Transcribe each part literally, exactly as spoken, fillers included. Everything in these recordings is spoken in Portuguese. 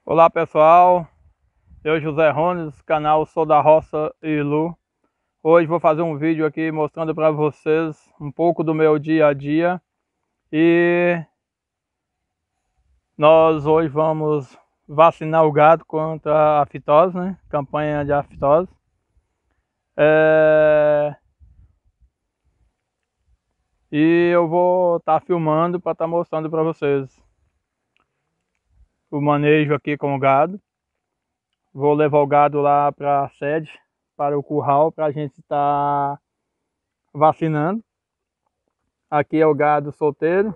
Olá pessoal, eu José Rones, canal Sou da Roça Ilu. Hoje vou fazer um vídeo aqui mostrando para vocês um pouco do meu dia a dia. E nós hoje vamos vacinar o gado contra a aftose, né? Campanha de aftose. É... E eu vou estar tá filmando para estar tá mostrando para vocês o manejo aqui com o gado. Vou levar o gado lá para a sede, para o curral, para a gente estar tá vacinando. Aqui é o gado solteiro.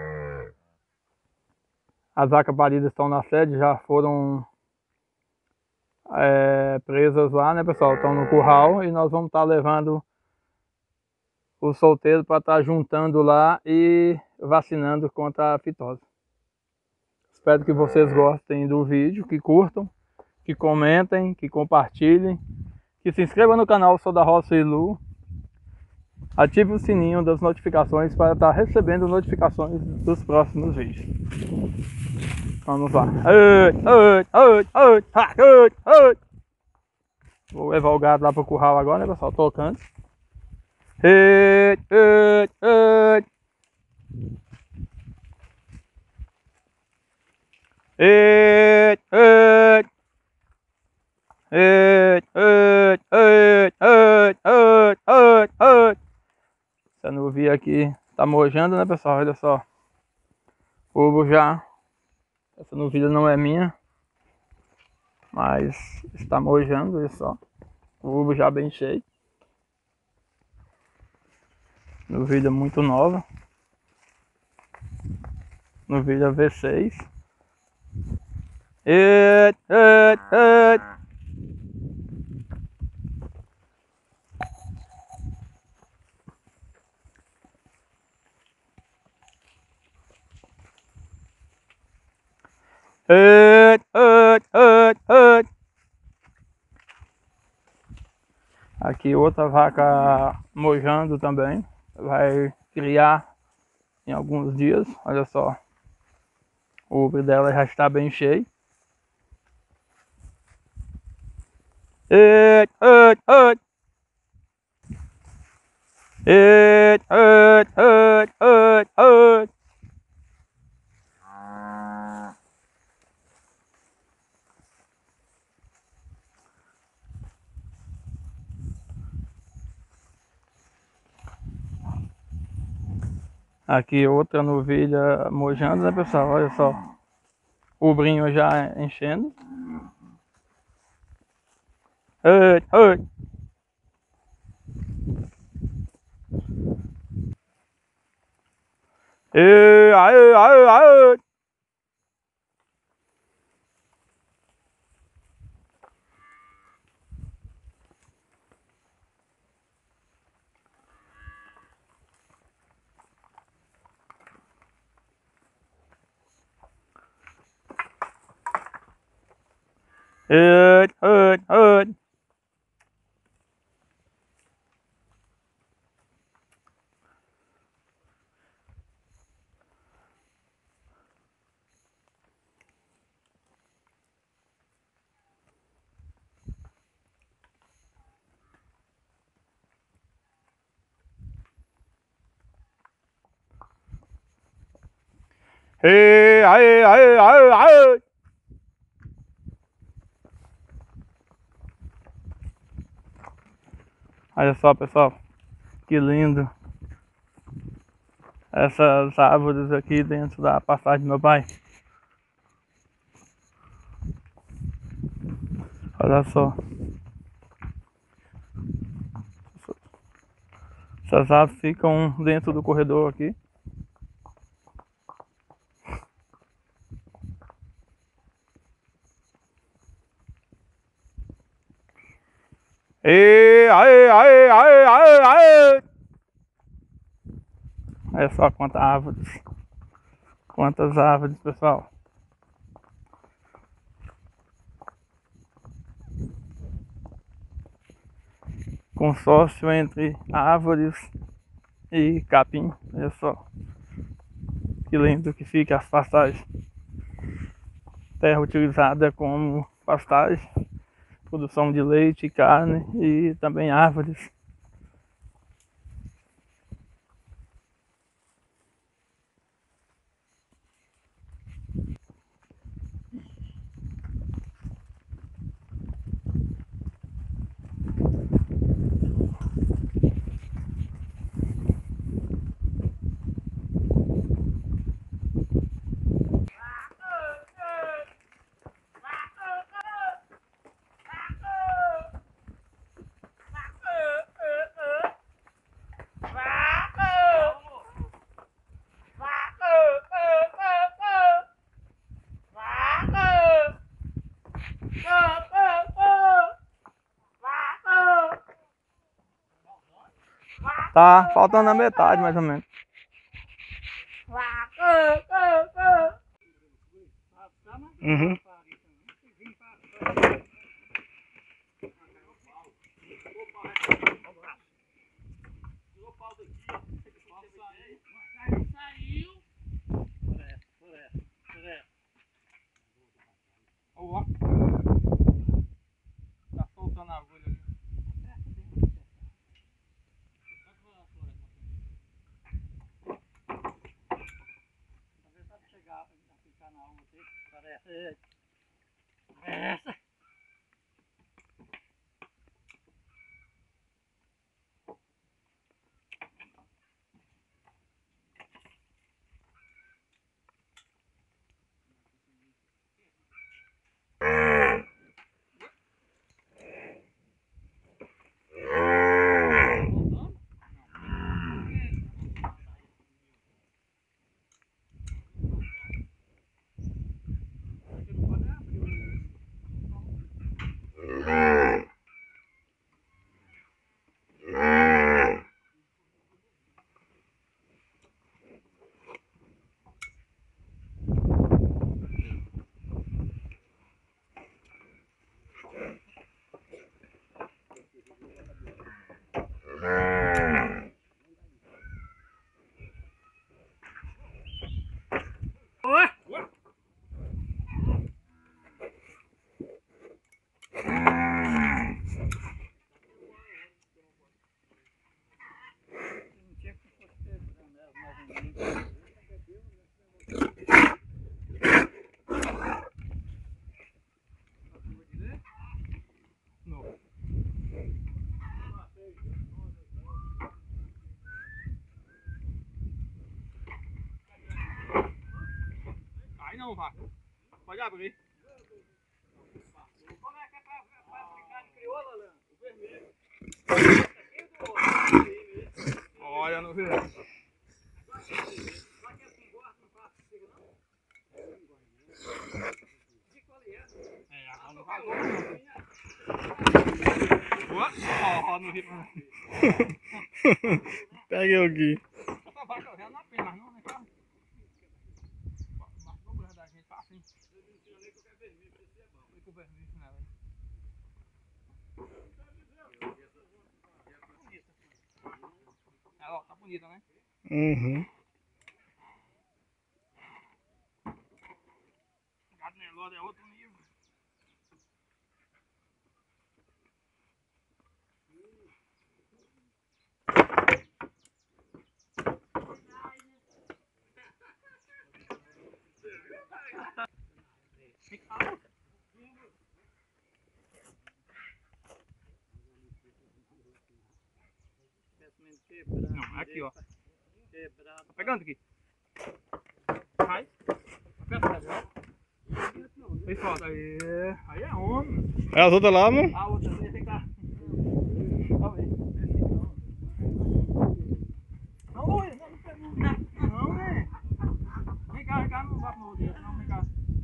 As vacas paridas estão na sede, já foram é, presas lá, né pessoal? Estão no curral e nós vamos estar tá levando o solteiro para estar tá juntando lá e vacinando contra a aftose. Espero que vocês gostem do vídeo, que curtam, que comentem, que compartilhem, que se inscrevam no canal Sou da Roça Ilu. Ative o sininho das notificações para estar recebendo notificações dos próximos vídeos. Vamos lá. Vou levar o gado lá para o curral agora, né pessoal? Tocando. Essa nuvem aqui tá mojando, né pessoal? Olha só. O ovo já. Essa novilha não é minha, mas está mojando, olha só. O ovo já bem cheio. Novilha muito nova. Novilha V seis. E, e, e. Ei, ei, ei, ei. Aqui outra vaca mojando também. Vai criar em alguns dias. Olha só. O ovo dela já está bem cheio. Ei, ei, ei. Ei, ei, ei, ei, ei. Aqui outra novilha mojando, né pessoal? Olha só. O brinho já enchendo. Ei, ei. Ei, ai, ai, ai. Ei, ei, ei. Ei, ai, ai, ai, ai. Olha só pessoal, que lindo essas árvores aqui dentro da passagem do meu pai. Olha só. Essas árvores ficam dentro do corredor aqui. Ei, ai, ai, ai, ai, ai. Olha só quantas árvores. Quantas árvores, pessoal. Consórcio entre árvores e capim. Olha só. Que lindo que fica as passagens. terra utilizada como pastagem, produção de leite, carne e também árvores. Tá faltando a metade, mais ou menos. Uhum. Ó. Tá soltando a agulha aqui. Parece. Parece. Aí não, vá. Pode abrir. Como é que é pra, pra brincar de crioula, Alan? O vermelho. Olha no vermelho. Só que assim, gosta, não faz chega não? De qual é? É, agora não vazou. Ó, ó, no rio. Peguei aqui. Essa vaca já não apenas não, né, cara? Mas vou guardar a gente fácil. Eu não tiro nem qualquer vermelho, porque é bom. Foi com o vermelho nela. Ela, ó, tá bonita, né? Uhum. Gado Nelore é outro nível. Não, aqui ó. Tá pegando aqui. Vai. Aperta, aí foda, aí. Aí é homem. É as outras lá, não? A outra ali tem que estar. Não, não, não, não, né? Vem cá, vem cá, não bate no outro, não, vem cá.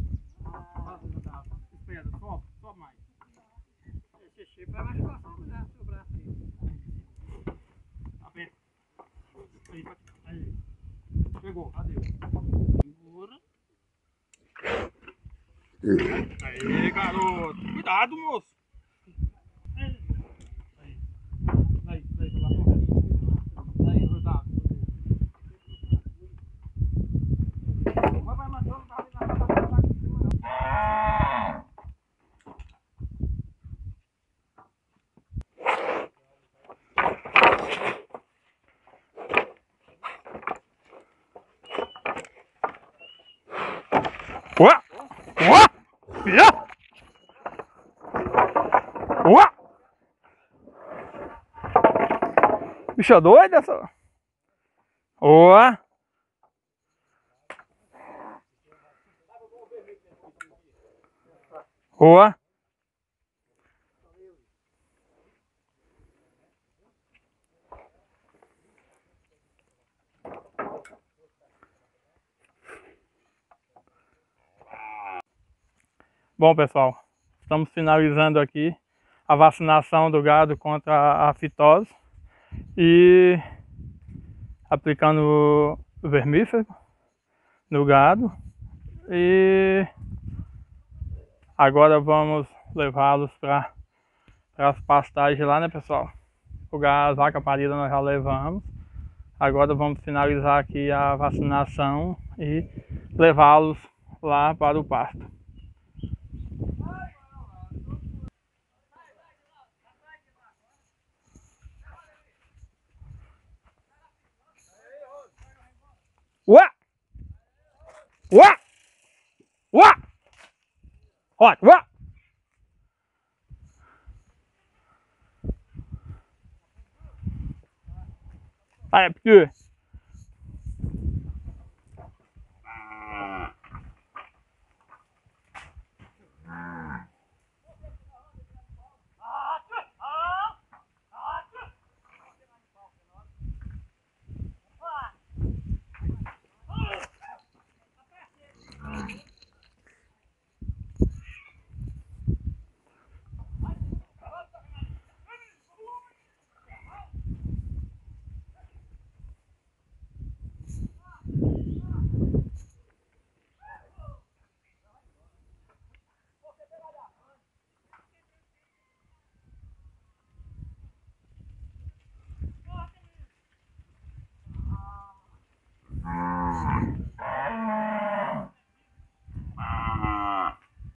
Espera, sobe, sobe mais. Esse chip vai machucar só o braço, o braço aí. Aperta. Aí, aí. Pegou, adeus. Segura. Aí, garoto. Cuidado, moço. Aí, aí, aí, aí, lá pra aí, cuidado. Vai, vai, matando, tá ali na casa, tá aqui em cima, não. Yeah! Uá! Bicho doido essa. Uá! Uá! Bom, pessoal, estamos finalizando aqui a vacinação do gado contra a fitose e aplicando o vermífugo no gado. E agora vamos levá-los para as pastagens lá, né, pessoal? O gado, a vaca parida nós já levamos. Agora vamos finalizar aqui a vacinação e levá-los lá para o pasto. Uá! Uá! Uá! Olha, uá! Aí, porque